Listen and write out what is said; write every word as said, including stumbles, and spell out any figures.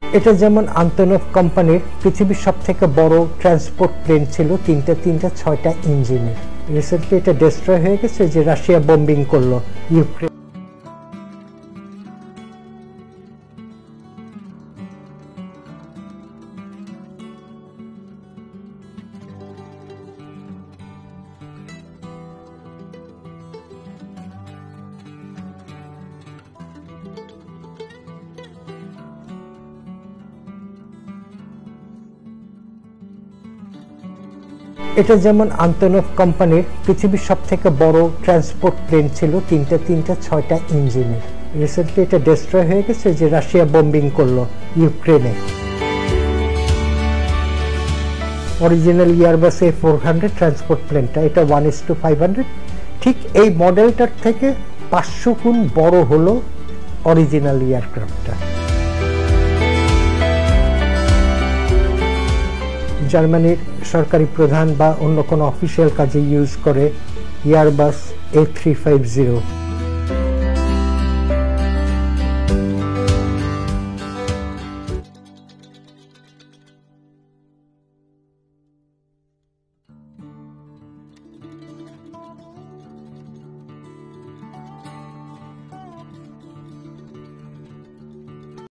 এটা যেমন আন্তনভ কোম্পানির পৃথিবীর সবথেকে বড় ট্রান্সপোর্ট প্লেন ছিল, তিনটা তিনটা ছয়টা ইঞ্জিনের। রিসেন্টলি এটা ডিস্ট্রয় হয়ে গেছে, যে রাশিয়া বম্বিং করলো ইউক্রেন। এটা যেমন আন্তনভ কোম্পানির পৃথিবীর সবথেকে বড় ট্রান্সপোর্ট প্লেন ছিল, তিনটা তিনটা ছয়টা ইঞ্জিনের। রিসেন্টলি এটা ডিস্ট্রয় হয়ে গেছে, যে রাশিয়া বম্বিং করলো ইউক্রেনে। Original Airbus A four hundred transport প্লেনটা, এটা one is two five hundred, ঠিক এই মডেলটার থেকে পাঁচশো গুণ বড় হলো অরিজিনাল এয়ারক্রাফটটা। জার্মানির সরকারি প্রধান বা অন্য কোনো অফিসিয়াল কাজে ইউজ করে Airbus A three five zero.